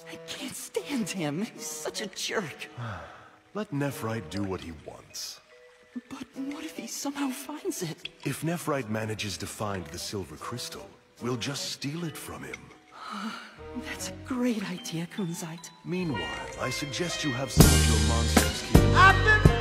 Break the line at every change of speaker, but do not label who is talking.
I can't stand him. He's such a jerk.
Let Nephrite do what he wants.
But what if he somehow finds it?
If Nephrite manages to find the silver crystal, we'll just steal it from him.
That's a great idea, Kunzite.
Meanwhile, I suggest you have some of your monsters keep...